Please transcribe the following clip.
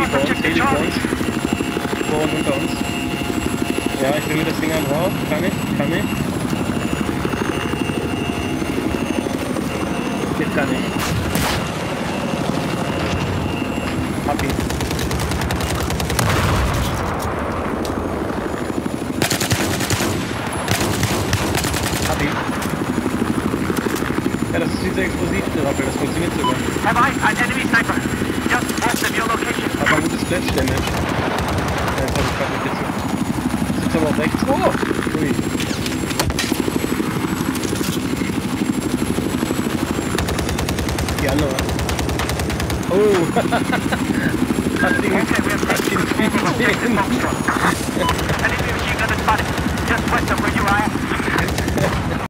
vor uns, Heli vor uns. Vor und unter uns. Ja, ich bringe das Ding einfach auf. Kann ich? Jetzt kann ich. Hab ihn. Ja, das ist dieser Explosivtherapie, das funktioniert sogar. An enemy sniper. Just west of your location. Aber ein gutes Splash-Damage. Ja, jetzt hab ich grad nicht jetzt. Sitzt aber auch rechts. Oh! Ui. Die andere. Oh! Hast ihn Enemy machine gun spotted. Just west of where you are.